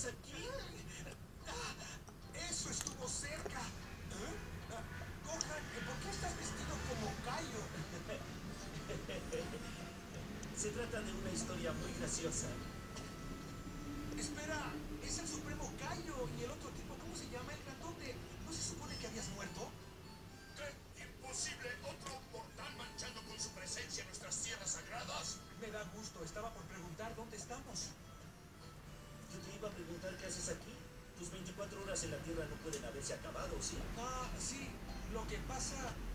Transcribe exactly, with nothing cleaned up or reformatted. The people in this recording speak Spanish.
aquí? ¡Eso estuvo cerca! ¿Eh? Ah, Gohan, ¿por qué estás vestido como Kaio? Se trata de una historia muy graciosa. Espera, es el Supremo Kaio y el otro tipo, ¿cómo se llama? El grandote. ¿No se supone que habías muerto? ¿Qué? ¿Imposible? ¿Otro mortal manchando con su presencia nuestras tierras sagradas? Me da gusto, estaba por preguntar dónde estamos. Yo te iba a preguntar qué haces aquí. Tus veinticuatro horas en la Tierra no pueden haberse acabado, ¿sí? Ah, sí, lo que pasa